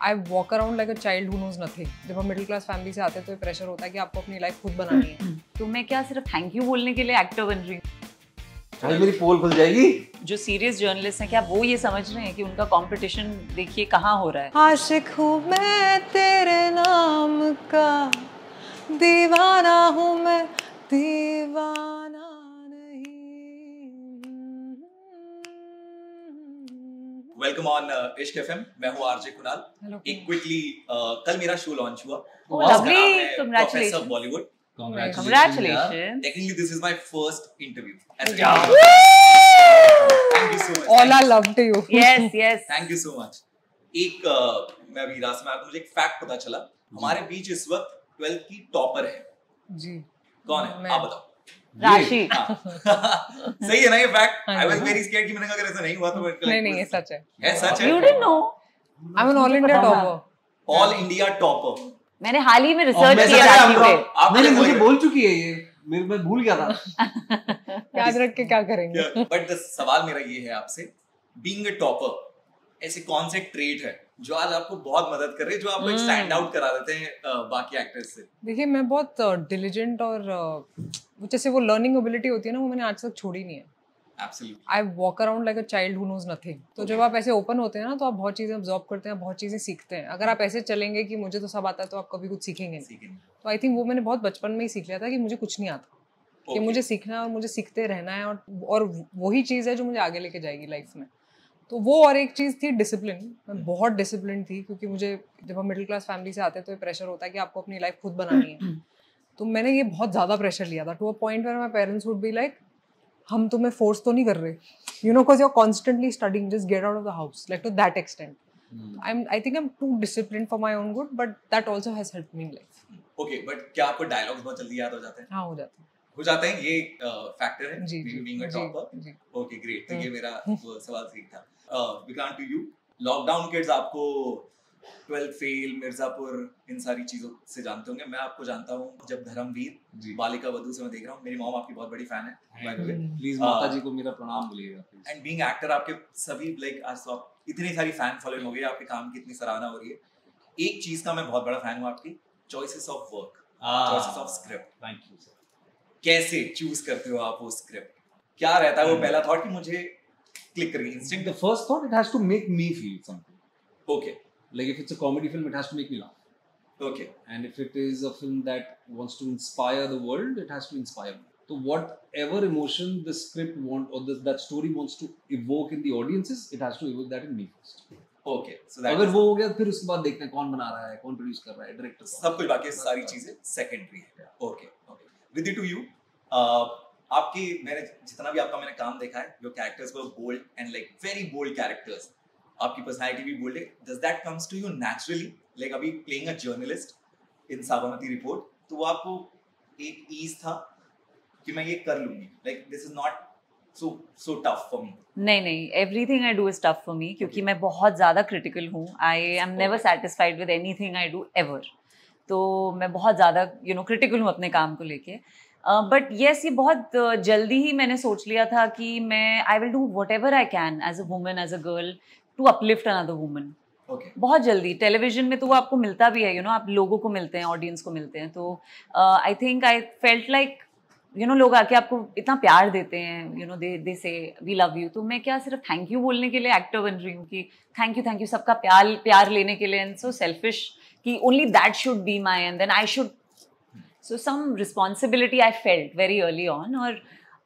I walk around like a child who knows nothing. जब हम middle class family से आते हैं तो प्रेशर होता है कि आपको अपनी लाइफ खुद बनानी है। तो मैं क्या सिर्फ थैंक यू बोलने के लिए एक्टर बन रही हूँ? भाई मेरी पोल खुल जाएगी। जो सीरियस जर्नलिस्ट हैं क्या वो ये समझ रहे हैं कि उनका कंपटीशन देखिए कहाँ हो रहा है? आशिक हूँ मैं तेरे नाम का, दीवाना हूँ मैं दीवाना नहीं। Welcome on Ishq FM. मैं हूँ आरजे कुणाल। Hello. एक क्विकली कल मेरा शो लॉन्च हुआ। Oh, lovely. Congratulations. Bollywood. Congratulations. Technically this is my first interview. As Yeah. Thank you so much. All our love to you. Yes, yes. Thank you so much. एक मैं अभी रास्ते में आया, मुझे एक फैक्ट पता चला। हमारे बीच इस वक्त 12th की टॉपर है। जी। कौन है? मैं। आप बताओ। राशि। सही है ना ये fact? I was very scared कि मैंने कहा अगर ऐसा नहीं हुआ तो नहीं ये सच है। है सच है। You didn't know? I'm an all India topper. All India topper. मैंने हाल ही में रिसर्च मैं किया राशि पे। आपने मुझे बोल चुकी है ये, मैं भूल गया था। याद रख के क्या करेंगे? बट सवाल मेरा ये है आपसे, बीइंग अ टॉपर ऐसे कौन से ट्रेट है जो आज आपको बहुत मदद कर रहे हैं, जो आपको एक स्टैंड आउट करा देते हैं बाकी एक्टर्स से? देखिए मैं बहुत डिलिजेंट और जैसे वो लर्निंग एबिलिटी होती है ना, वो मैंने आज तक छोड़ी नहीं है। Absolutely. I walk around like a child who knows nothing. तो जब आप ऐसे ओपन होते हैं ना तो आप बहुत चीज़ें ऑब्जॉर्व करते हैं, बहुत चीज़ें सीखते हैं। अगर आप ऐसे चलेंगे कि मुझे तो सब आता है तो आप कभी कुछ सीखेंगे नहीं। तो आई थिंक वो मैंने बहुत बचपन में ही सीख लिया था कि मुझे कुछ नहीं आता, कि मुझे सीखना है और मुझे सीखते रहना है, और वही चीज़ है जो मुझे आगे लेके जाएगी लाइफ में। तो वो और एक चीज़ थी डिसिप्लिन। मैं बहुत डिसिप्लिन थी क्योंकि मुझे जब हम मिडिल क्लास फैमिली से आते हैं तो प्रेशर होता है कि आपको अपनी लाइफ खुद बनानी है। तो मैंने ये बहुत ज़्यादा प्रेशर लिया था, to a point where my parents would be like, हम तुम्हें फोर्स तो नहीं कर रहे, you know, because you are constantly studying, just get out of the house, like to that extent. I think I am too disciplined for my own good, but that also has helped me in life. Okay, but क्या आपको dialogues बहुत जल्दी याद हो जाते हैं? हाँ, हो जाता है। हो जाते हैं, ये फैक्टर है जी, जी, बीइंग अ जी, टॉपर। जी। Okay great. तो ये मेरा वो सवाल ठीक था। Vikrant, to you, lockdown kids आपको 12 फेल, मिर्जापुर, इन सारी चीजों से जानते होंगे। मैं आपको जानता हूँ जब धर्मवीर, बालिका वधू से मैं देख रहा हूँ। मेरी मॉम आपकी बहुत बड़ी फैन है, बाय द वे। प्लीज माता जी को मेरा प्रणाम बोलिएगा। एंड बीइंग एक्टर, आपके सभी लाइक आज तो आप इतनी सारी फैन फॉलोइंग हो गई, आपके काम की इतनी सराहना हो रही है। एक चीज का मैं बहुत बड़ा फैन हूँ आपकी, choices of work, choices of script. Thank you sir. कैसे चूज करते हो आप वो स्क्रिप्ट? क्या रहता है वो पहला थॉट कि मुझे क्लिक करेगी instinct? The first thought, it has to make me feel something. Okay Like if it's a comedy film, it has to make me laugh. Okay And if it is a film that wants to inspire the world, it has to inspire me. So whatever emotion the script that story wants to evoke in the audiences, it has to evoke that in me first. Okay. So that अगर वो हो गया फिर उसके बाद देखते हैं कौन बना रहा है, कौन प्रोड्यूस कर रहा है, डायरेक्टर, सब कुछ, बाकी सारी चीजें सेकेंडरी है। Okay okay. With to you, आपकी मैंने जितना भी आपका मैंने काम देखा है, your characters were bold and like very bold characters. आपकी पर्सनालिटी भी बोल्ड है। Does that comes to you naturally? Like अभी playing a journalist in Sabarmati report, तो वो आपको एक ईज था कि मैं ये कर लूंगी, like this is not so tough for me? नहीं, everything I do is tough for me क्योंकि मैं बहुत ज़्यादा critical हूँ. I am never satisfied with anything I do ever. तो मैं बहुत ज़्यादा critical हूँ अपने काम को लेके. But yes, ये बहुत जल्दी ही मैंने सोच लिया था कि मैं I will do whatever I can as a woman, as a girl to uplift another woman. Okay. बहुत जल्दी टेलीविजन में तो वो आपको मिलता भी है, आप लोगों को मिलते हैं, ऑडियंस को मिलते हैं. तो I think I felt like लोग आके आपको इतना प्यार देते हैं, दे से वी लव यू. तो मैं क्या सिर्फ थैंक यू बोलने के लिए एक्टर बन रही हूँ कि थैंक यू सबका प्यार लेने के लिए, एंड सो सेल्फिश कि only that should be my and then I should. So some responsibility I felt very early on. और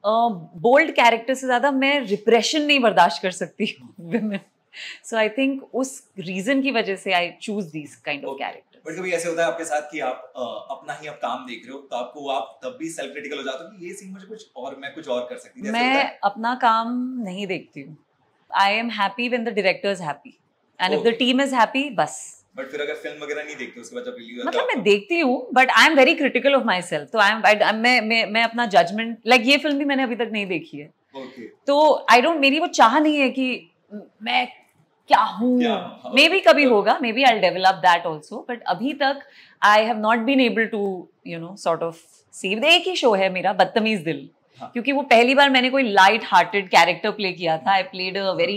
बोल्ड कैरेक्टर से ज़्यादा मैं रिप्रेशन नहीं बर्दाश्त कर सकती विमेन. सो आई थिंक उस रीजन की वजह से I choose these kind of characters. But कभी ऐसे होता है आपके साथ कि आप अपना ही अब काम देख रहे हो तो आपको आप तब भी सेल्फ क्रिटिकल हो जाते हो कि ये सीन मुझे कुछ और, मैं कुछ और कर सकती थी? मैं अपना काम नहीं देखती हूँ. I am happy when the director is happy and if the team is happy, बस. बट फिर अगर फिल्म वगैरह नहीं देखते उसके बाद जब रिलीज होता है, मतलब मैं देखती हूँ but I am very critical of myself. तो मैं अपना जजमेंट, लाइक ये फिल्म भी मैंने अभी तक नहीं देखी है. तो आई डोंट, मेरी वो चाह नहीं है कि मैं क्या हूँ. मे बी कभी होगा, maybe I will develop that also, but अभी तक I have not been able to sort of see. एक ही शो है मेरा, बदतमीज दिल, क्योंकि वो पहली बार मैंने कोई लाइट हार्टेड कैरेक्टर प्ले किया था. I played a very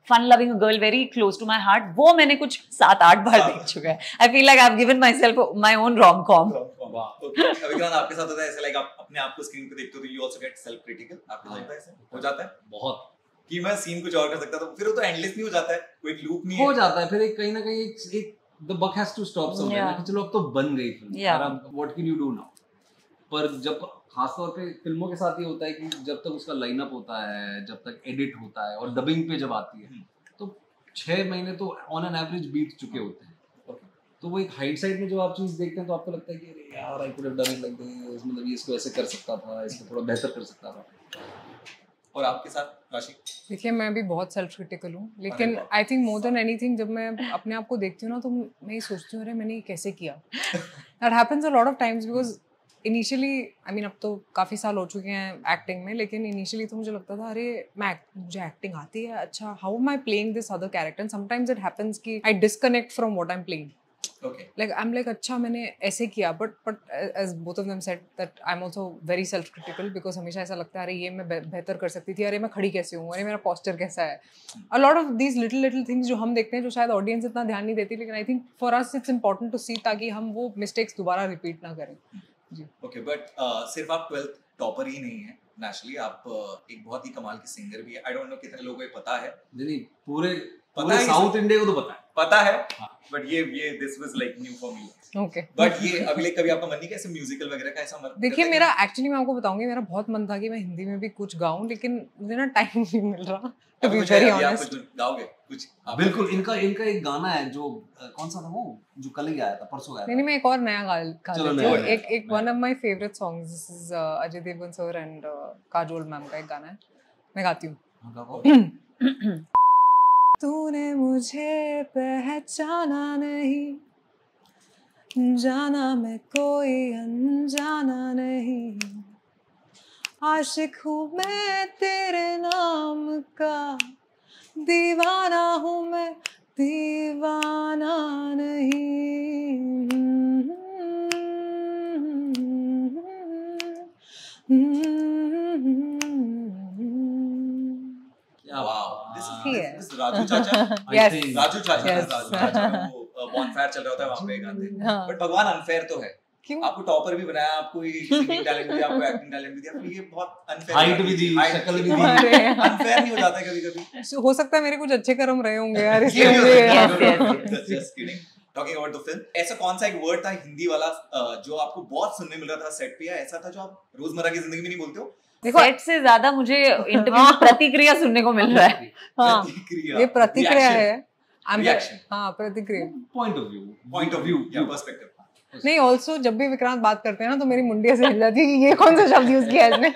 fun loving a girl very close to my heart, वो मैंने कुछ 7-8 बार देख चुका है. I feel like I've given myself my own rom-com. Okay. अभिज्ञान आपके साथ होता है ऐसे, लाइक आप अपने आप को स्क्रीन पे देखते हो तो you also get self critical, आपके साथ होता है ऐसे? हो जाता है बहुत कि मैं सीन कुछ और कर सकता, तो फिर वो तो एंडलेस नहीं हो जाता है, कोई एक लूप नहीं हो है जाता है, फिर एक कहीं ना कहीं एक the buck has to stop somewhere, Yeah. कि चलो अब तो बन गई फिल्म, Yeah. अब what can you do now. पर जब खासतौर पे फिल्मों के साथ ये होता है कि जब तक उसका लाइनअप होता है, जब तक एडिट होता है और डबिंग पे जब आती है तो 6 महीने तो ऑन एन एवरेज बीत चुके होते हैं. तो वो एक हाइंडसाइट में जो आप चीज देखते हैं तो आपको लगता है कि अरे यार I could have done it like this, मतलब ये इसको ऐसे कर सकता था, इसको थोड़ा बेहतर कर सकता था. और आपके साथ राशि? देखिए मैं भी बहुत सेल्फ क्रिटिकल हूँ, लेकिन बाप। I think more than anything जब मैं अपने आप को देखती हूँ ना तो मैं ये सोचती हूँ अरे मैंने ये कैसे किया. That happens a lot of times because initially I mean अब तो काफ़ी साल हो चुके हैं एक्टिंग में, लेकिन इनिशियली तो मुझे लगता था अरे मुझे एक्टिंग आती है, अच्छा how am I playing this other character. And sometimes it happens कि I disconnect from what I am playing. Okay. Like I'm like अच्छा मैंने ऐसे किया, but as both of them said that I'm also very self critical because हमेशा ऐसा लगता है अरे ये मैं बेहतर कर सकती थी, अरे मैं खड़ी कैसे हूँ, अरे मेरा posture कैसा है. A lot of these little things जो हम देखते हैं जो शायद audience इतना ध्यान नहीं देती, लेकिन I think for us it's important to see ताकि हम वो mistakes दोबारा repeat ना करें. जी. Okay, but सिर्फ आप 12th टॉपर ही नहीं है, नेचुरली आप एक बहुत ही कमाल की सिंगर भी है. आई डोंट नो कितने लोगों को ये पता है. नहीं पूरे पता है साउथ इंडिया को तो पता है. बट ये this was like new for me. Okay. But ये अभी लाइक कभी आपका मन नहीं कैसे म्यूजिकल वगैरह का ऐसा मन? देखिए मेरा एक्चुअली मैं आपको बताऊंगी मेरा बहुत मन था कि मैं हिंदी में भी कुछ गाऊं, लेकिन मुझे ना टाइम नहीं मिल रहा टू बी वेरी ऑनेस्ट. कुछ गाओगे कुछ? बिल्कुल. इनका एक गाना है जो कौन सा था वो जो कल ही आया था, परसों आया था. नहीं मैं एक और नया गा चलो लेती हूँ. नया, एक one of my favourite songs, this is Ajay Devgan sir and Kajol ma'am का एक गाना है, मैं गाती हूँ. तूने मुझे पहचाना नहीं, जाना मैं कोई अनजाना नहीं, आशिक हूँ मैं तेरे नाम का, दीवाना हूँ मैं दीवाना नहीं. क्या वाओ, ही है. दिस राजू चाचा. Yes. राजू चाचा, Yes. राजू चाचा वो बॉनफायर चल रहा होता है वहां पे गाते. हाँ. बट भगवान अनफेयर तो है. क्यों? आपको टॉपर भी बनाया, आपको सिंगिंग टैलेंट भी दिया, आपको एक्टिंग टैलेंट भी दिया, फिर ये बहुत अनफेयर. हाइट भी दी, शक्ल भी दी. अनफेयर नहीं हो जाता है कभी-कभी? So, हो सकता है मेरे कुछ अच्छे कर्म रहे होंगे यार, इसलिए मुझे Just kidding. Talking about the film, ऐसा कौन सा एक वर्ड था हिंदी वाला जो आपको बहुत सुनने मिल रहा था सेट पे, या ऐसा था जो आप रोजमर्रा की जिंदगी में नहीं बोलते हो? देखो सेट से ज्यादा मुझे इंटरव्यू में प्रतिक्रिया सुनने को मिल रहा है. हाँ प्रतिक्रिया. ये प्रतिक्रिया है. Reaction. हाँ प्रतिक्रिया. पॉइंट ऑफ व्यू या पर्सपेक्टिव. नहीं ऑल्सो जब भी विक्रांत बात करते हैं ना तो मेरी मुंडी ऐसे हिल जाती है कि ये कौन सा शब्द यूज किया है इसने.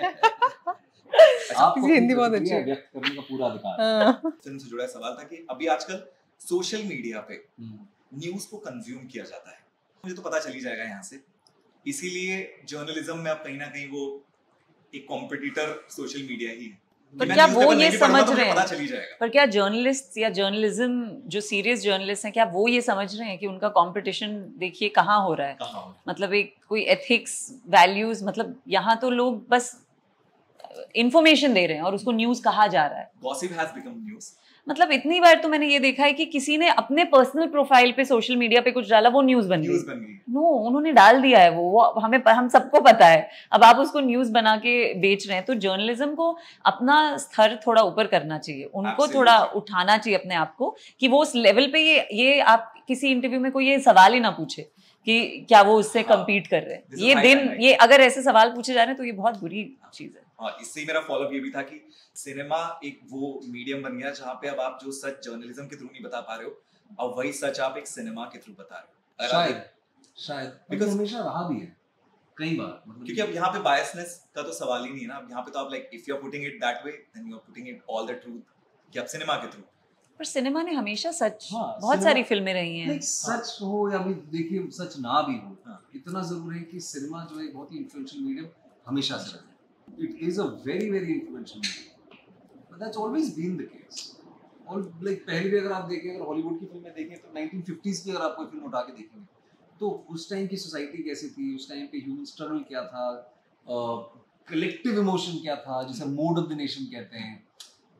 आपको हिंदी बहुत अच्छी है. व्यक्त करने का पूरा अधिकार. हाँ. फिल्म से जुड़ा सवाल था कि अभी आजकल सोशल मीडिया पे न्यूज को कंज्यूम किया जाता है, मुझे तो पता चल ही जाएगा यहाँ से, इसीलिए जर्नलिज्म में अब कहीं ना कहीं वो एक कॉम्पिटिटर सोशल मीडिया ही है. पर क्या वो ये समझ रहे पता हैं, चल ही जाएगा. पर क्या जर्नलिस्ट या जर्नलिज्म जो सीरियस जर्नलिस्ट हैं क्या वो ये समझ रहे हैं कि उनका कंपटीशन देखिए कहाँ हो रहा है? कहाँ? मतलब एक कोई एथिक्स वैल्यूज, मतलब यहाँ तो लोग बस इंफॉर्मेशन दे रहे हैं और उसको न्यूज कहा जा रहा है. Gossip has become news. मतलब इतनी बार तो मैंने ये देखा है कि किसी ने अपने पर्सनल प्रोफाइल पे सोशल मीडिया पे कुछ डाला, वो न्यूज बन न्यूज गई. बन गई. नो, उन्होंने डाल दिया है वो हम सबको पता है. अब आप उसको न्यूज बना के बेच रहे हैं, तो जर्नलिज्म को अपना स्तर थोड़ा ऊपर करना चाहिए, उनको Absolutely. थोड़ा उठाना चाहिए अपने आप को कि वो उस लेवल पे ये आप किसी इंटरव्यू में कोई ये सवाल ही ना पूछे कि क्या वो उससे हाँ. कम्पीट कर रहे This हैं. is ये high दिन time, right? ये अगर ऐसे सवाल पूछे जा रहे हैं तो ये बहुत बुरी चीज है. हाँ, इससे ही मेरा फॉलोअप ये भी था कि सिनेमा एक वो मीडियम बन गया जहाँ पे अब आप जो सच जर्नलिज्म के थ्रू नहीं बता पा रहे हो, अब वही सच आप एक सिनेमा के थ्रू बता रहे हो. शायद Because- हमेशा रहा भी है कई बार, मतलब क्योंकि अब यहाँ पे बायसनेस का तो सवाल ही नहीं है ना. अब यहाँ पे तो आप like if you are putting it that way then you are putting it all the truth कि आप सिनेमा के थ्रू. पर सिनेमा ने हमेशा सच, हाँ, बहुत सिनेमा- सारी फिल्में रही हैं. नहीं, सच हो या भी देखिए सच ना भी हो, हाँ. इतना जरूर है कि सिनेमा जो है बहुत ही इन्फ्लुएंशियल मीडियम हमेशा से रहा है. It is a very very influential medium, but that's always been the case. और लाइक पहले भी अगर आप देखें, अगर हॉलीवुड की फिल्में देखें तो 1950s की अगर आप कोई फिल्म उठा के देखेंगे तो उस टाइम की सोसाइटी कैसी थी, उस टाइम पे ह्यूमन स्ट्रगल क्या था, कलेक्टिव इमोशन क्या था, जिसे मूड ऑफ द नेशन कहते हैं,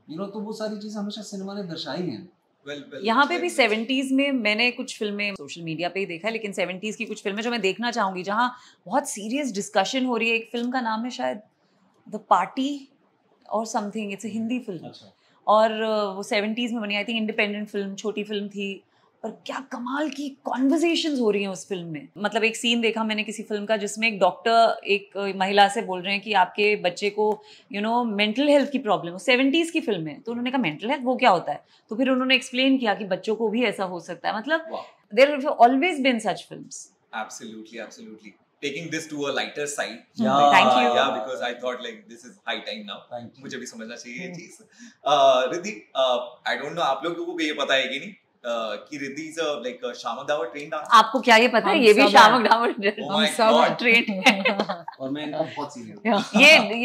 तो वो सारी चीजें हमेशा सिनेमा ने दर्शाई हैं। यहाँ पे भी 70s में मैंने कुछ फिल्में सोशल मीडिया पे ही देखा है, लेकिन 70s की कुछ फिल्में जो मैं देखना चाहूंगी जहाँ बहुत सीरियस डिस्कशन हो रही है। एक फिल्म का नाम है शायद द पार्टी और something, it's a Hindi film. और वो 70s में बनी, आई थिंक इंडिपेंडेंट फिल्म, छोटी फिल्म थी, पर क्या कमाल की कॉन्वर्सेशंस हो रही हैं उस फिल्म में। मतलब एक सीन देखा मैंने किसी फिल्म का जिसमें एक डॉक्टर एक महिला से बोल रहे हैं कि आपके बच्चे को मेंटल हेल्थ की प्रॉब्लम, 70s की फिल्म है, तो उन्होंने कहा मेंटल हेल्थ वो क्या होता है, तो फिर उन्होंने एक्सप्लेन किया कि बच्चों को भी ऐसा हो सकता है। मतलब there have always been such films. Absolutely. Taking this to a lighter side. Thank you. Yeah, because I thought like this is high time now. मुझे भी समझना चाहिए ये चीज। रिद्धि, I don't know आप लोगों को ये पता है कि नहीं कि Riddhi is like Shiamak Davar trained dancer। आपको क्या ये पता है? ये भी शामक दावर ट्रेन और मैं इनका बहुत सीनियर।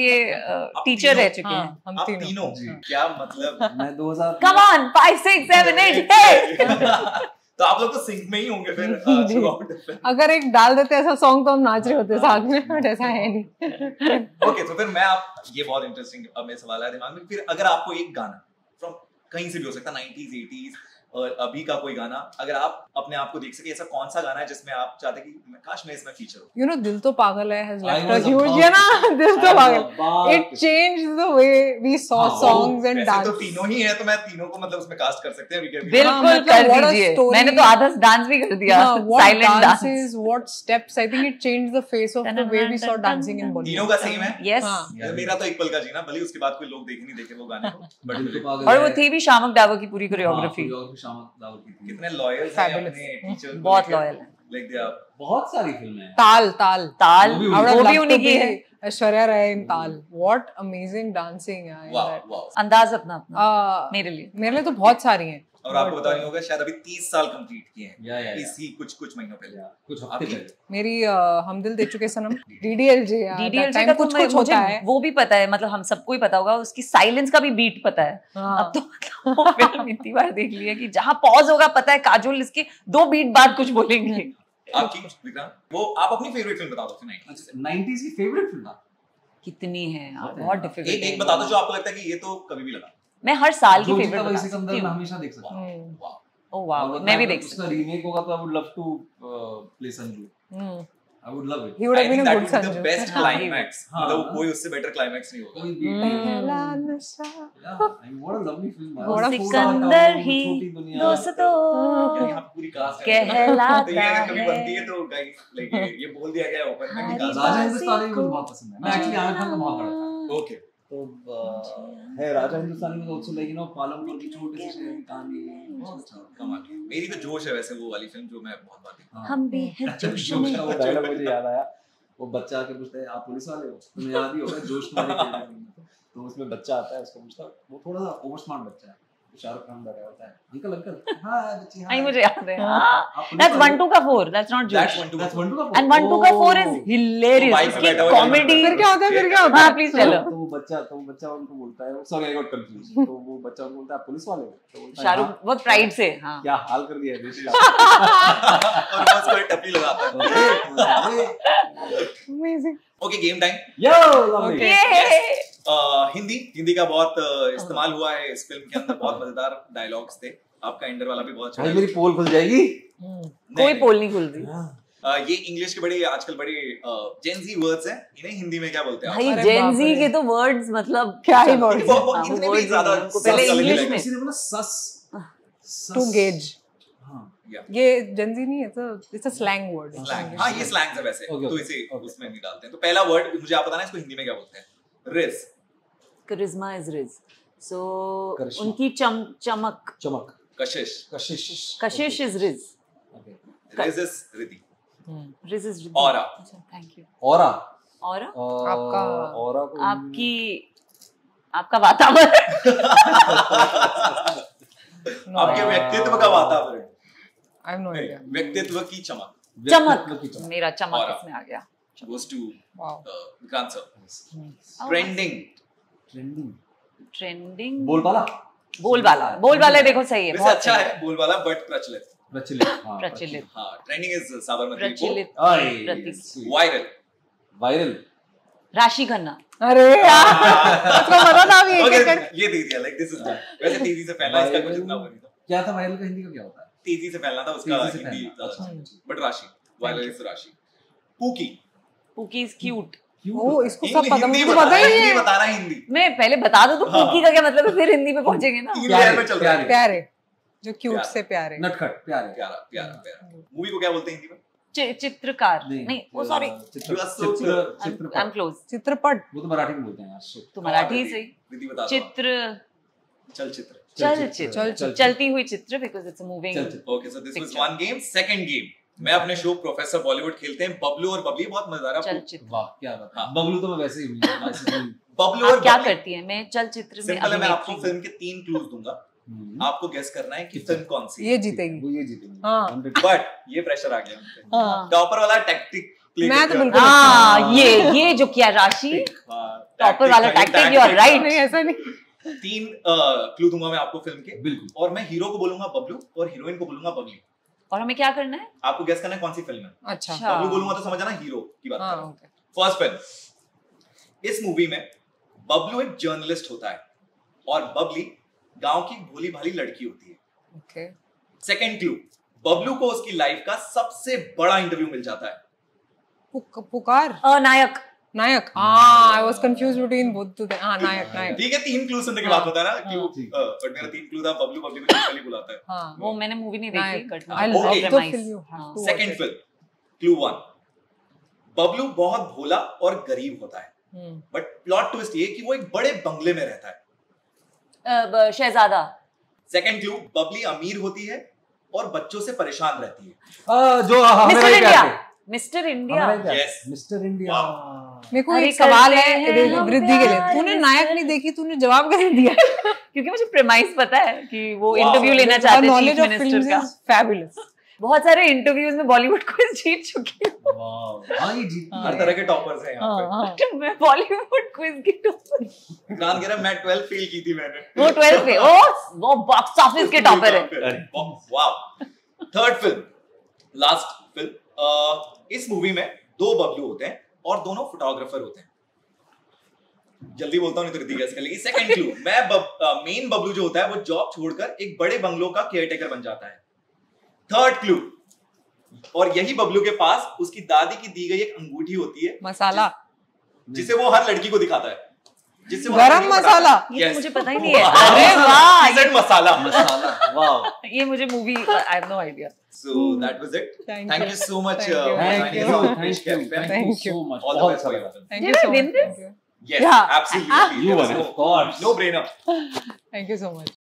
ये टीचर रह चुके हैं हम आप तीनों। क्या मतलब? मैं 2000 Come on 5 6 7 8 hey तो आप लोग तो सिंक में ही होंगे फिर। अगर एक डाल देते ऐसा सॉन्ग तो हम नाच रहे होते साथ में, बट ऐसा है नहीं। ओके, तो फिर मैं आप ये बहुत इंटरेस्टिंग अब मेरे सवाल आया दिमाग में, फिर अगर आपको एक गाना फ्रॉम कहीं से भी हो सकता है 90s 80s और अभी का कोई गाना, अगर आप अपने आप को देख सके, ऐसा कौन सा गाना है जिसमें आप चाहते कि काश मैं इसमें फीचर हो? दिल तो पागल है has left a huge, दिल तो पागल, it changed the way we saw songs and dance। तो तीनों ही है, तो मैं तीनों को मतलब उसमें कास्ट कर सकते हैं। बिल्कुल कर दीजिए, मैंने तो आधा डांस भी कर दिया, silent dance. What steps, I think it changed the face of the way we saw dancing in Bollywood। तीनों का सेम है। यस, मेरा तो एक पल का जीना, भले उसके बाद कोई लोग देखे नहीं देखे वो गाने को, बट और वो थी भी शामक दावर की पूरी कोरियोग्राफी। कितने लॉयल हैं अपने टीचर, बहुत लॉयल है। लाइक दे आर बहुत सारी फिल्में हैं। ताल वो भी उन्हीं की है। ऐश्वर्या राय इन ताल, what amazing dancing है। वाह अंदाज अपना मेरे लिए तो बहुत सारी हैं। और आपको पता नहीं होगा शायद अभी 30 साल कंप्लीट किए हैं या इसी कुछ महीनों पहले, कुछ हफ्ते पहले। मेरी हम दिल दे चुके सनम, DDLJ का तो कुछ होता है, वो भी पता है, मतलब हम सबको ही पता होगा, उसकी साइलेंस का भी बीट पता है। अब तो मतलब वो फिल्म इतनी बार देख ली है कि जहाँ पॉज होगा पता है काजोल इसके 2 बीट बाद कुछ बोलेंगे। आपकी विक्रांत, वो आप अपनी फेवरेट फिल्म बता दो 90s की फेवरेट फिल्म कितनी है यार, बहुत डिफिकल्ट। एक बता दो जो आपको लगता है कि ये तो कभी भी लगा। मैं हर साल की फेवरेट बता सकती हूं, मैं हमेशा देख सकता हूं। ओह वाओ, मैं भी देख सकता हूं। उसका रीमेक होगा तो I would love to play Sanju. I would love it. He would have been a good Sanju. The best climax. मतलब कोई उससे better climax नहीं होगा। What a lovely film. Sikandar ही दोस्तों यहाँ पे पूरी कास्ट कहलाता तो ये अगर कभी बनती है तो गाइस लाइक ये बोल दिया गया ओपन में कि कास्ट। राजा हिंदुस्तानी मुझे बहुत पसंद है। मैं एक्चुअली आमिर खान का बहुत बड़ा fan हूं। ओके, तो है राजा हिंदुस्तानी में also like पालमपुर की छोटी सी शहर की कहानी बहुत अच्छा कमाल। मेरी तो जोश है वैसे वो वाली फिल्म जो मैं बहुत बार देखता हूं। हम भी हैं जोश में। वो डायलॉग मुझे याद आया, वो बच्चा आके पूछता है आप पुलिस वाले हो, तुम्हें याद ही होगा जोश तुम्हारे तो उसमें बच्चा आता है, उसको पूछता, वो थोड़ा सा ओवर स्मार्ट बच्चा है, शाहरुख खान लगा होता है, अंकल अंकल हां बच्ची हां, मुझे याद है। दैट्स 1 2 का 4, दैट्स नॉट जोश, that's 1 2 का 4 एंड 1 2 का 4 इज हिलेरियस। इसकी कॉमेडी फिर क्या होता है हां प्लीज टेल। तो वो बच्चा उनको बोलता है, सॉरी आई गॉट कंफ्यूज, तो वो बच्चा उनको बोलता है पुलिस वाले हो, तो बोलता है शाहरुख बहुत प्राइड से हां क्या हाल कर दिया है देश का, और वो उसको टपली लगाता है। Amazing. Okay, game time. Yo lovely. Hindi का बहुत इस्तेमाल हुआ है इस फिल्म के अंदर, बहुत मजेदार डायलॉग्स थे। आपका एंडर वाला भी बहुत अच्छा भाई मेरी पोल खुल जाएगी। कोई पोल नहीं खुल रही। ये इंग्लिश के बड़े आजकल बड़े जेन जी वर्ड्स हैं, इन्हें हिंदी में क्या बोलते हैं? भाई जेन जी के तो वर्ड्स मतलब क्या ही वर्ड्स, इतने भी ज्यादा पहले इंग्लिश में किसी ने बोला सस टू गेज। हां ये जनजी नहीं है, तो इट्स अ स्लैंग वर्ड। हां ये स्लैंग्स है वैसे, तो इसे उसमें नहीं डालते हैं। तो पहला वर्ड मुझे आप बताना इसको हिंदी में क्या बोलते हैं? Rizz. Karishma is rizz, so उनकी चमक कशिश is rizz, rizz is Riddhi, rizz is rizz. Aura, thank you. Aura आपका ऑरा को आपका वातावरण आपके व्यक्तित्व का वातावरण। I have no idea. व्यक्तित्व की चमक, मेरा चमक इसमें आ गया। goes to Wow. Vikrant sir. Trending बोलबाला देखो सही है, बहुत अच्छा है बोलबाला, बट प्रचलित प्रचलित। हाँ, ट्रेंडिंग इज साबरमती, प्रचलित, वायरल राशि खन्ना। अरे यार उसको पता था अभी एक एक ये दे दिया, लाइक दिस इज डन। वैसे तेजी से फैलना इसका कुछ इतना वो नहीं था। क्या था वायरल का हिंदी का क्या होता है? तेजी से फैलना था उसका तेजी से हिंदी, फैलना, अच्छा। बट राशि, वायरल इज राशि। Pookie, pookie is cute. ओ इसको सब पता, मुझे तो पता ही नहीं हिंदी है। बता रहा है हिंदी। मैं पहले बता दूं तो हाँ। पूकी का क्या मतलब है, फिर हिंदी पे पहुंचेंगे ना। 3 लेयर में चल रहा है। प्यारे, जो क्यूट प्यारा। से प्यारे। नटखट प्यारे। प्यारा प्यारा प्यारा। मूवी को क्या बोलते हैं हिंदी में? चित्रकार नहीं, oh sorry, You are so good. I am close. चित्रपट, वो तो मराठी में बोलते हैं यार, shit। तो मराठी से विधि बता दो। चलचित्र चलचित्र। चलती हुई चित्र, because it's a moving. Okay, so this was one game. Second game मैं अपने शो प्रोफेसर बॉलीवुड खेलते हैं बबलू और बबली। बहुत मजेदार है। चलचित्र। वाह क्या बात है। हाँ। बबलू तो मैं वैसे ही हूं, वैसे ही। बबलू आप और क्या बबली करती है? मैं चलचित्र में सिंपल है। मैं आपको अभिनेत्री। फिल्म के 3 क्लूज दूंगा, आपको गेस करना है कि फिल्म कौन सी है। ये जीतेगी। वो ये जीतेंगे। हाँ। 100। बट ये प्रेशर आ गया मुझ पे। हाँ। टॉपर वाला टैक्टिक प्ले मैं तो करते हो। बिल्कुल हाँ, ये जो किया राशि, हाँ, टॉपर वाला tactic, you are right। नहीं ऐसा नहीं। 3 क्लू दूंगा मैं आपको फिल्म के, बिल्कुल। और मैं हीरो को बोलूंगा बबलू और हीरोइन को बोलूंगा बबली। और हमें क्या करना है? आपको गेस करना है कौन सी फिल्म है। अच्छा बबलू बोलूंगा तो समझ आना हीरो की बात कर हाँ रहा हूं। ओके। फर्स्ट फिल्म, इस मूवी में बबलू एक जर्नलिस्ट होता है और बबली गांव की भोली भाली लड़की होती है। ओके। सेकंड क्लू, बबलू को उसकी लाइफ का सबसे बड़ा इंटरव्यू मिल जाता है। पुकार, नायक। नायक। हाँ I was confused between both the. हाँ नायक नायक। ठीक है, 3 क्लू सुनने के बाद होता है ना हाँ, क्लू। ठीक बट मेरा 3 क्लू था, बबलू बबली को सिंपली बुलाता है। हाँ वो मैंने मूवी नहीं देखी, Nayak. Cut I love Okay. the film, you have to watch second it. Film, clue 1, Bablu बहुत भोला और गरीब होता है, बट प्लॉट ट्विस्ट ये कि वो एक बड़े बंगले में रहता है। शहजादा। सेकंड क्लू, बबली अमीर होती है और बच्चों से परेशान रहती है। जो mister India. Mister India. Yes. Mister India. मेरे को अरे एक सवाल करते है हैं हम वृद्धि के लिए। प्यार तूने से। नायक नहीं देखी, तूने जवाब कैसे दिया? क्योंकि मुझे प्रेमाइस पता है कि वो Wow. इंटरव्यू लेना चाहते हैं knowledge chief of minister films का। Is fabulous. बहुत सारे इंटरव्यूज में बॉलीवुड को जीत चुकी हूँ। वाह। हाँ ये जीत हाँ, हर तरह के टॉपर्स हैं यहाँ पे। हाँ तो मैं बॉलीवुड क्विज की टॉपर। इमरान कह रहा है मैं 12 फेल की थी मैंने। वो 12 पे वो बॉक्स ऑफिस के टॉपर है। Wow. Third film, last film, इस मूवी में 2 बबलू होते हैं और दोनों फोटोग्राफर होते हैं। जल्दी बोलता हूं नहीं तो रिद्धि गैस कर लेगी। सेकंड क्लू, मेन बबलू जो होता है वो जॉब छोड़कर एक बड़े बंगलों का केयरटेकर बन जाता है। थर्ड क्लू, और यही बबलू के पास उसकी दादी की दी गई एक अंगूठी होती है, मसाला, जिसे वो हर लड़की को दिखाता है, जिससे वो हर गरम लड़की को मसाला। बताता है। ये Yes. तो मुझे पता ही नहीं है। वाह। अरे वाह, Seasoned मसाला। मसाला। वाह। ये मुझे movie I have no idea. So that was it. Thank Thank you. you so much. Thank you. Thank you. you. Thank you. Thank you so much. All the बहुत best for अच्छा your लगा। film. Thank Did you I so win much. this? Thank you. Yes, Yeah. absolutely. You There won, was of course. No brainer. Thank you so much.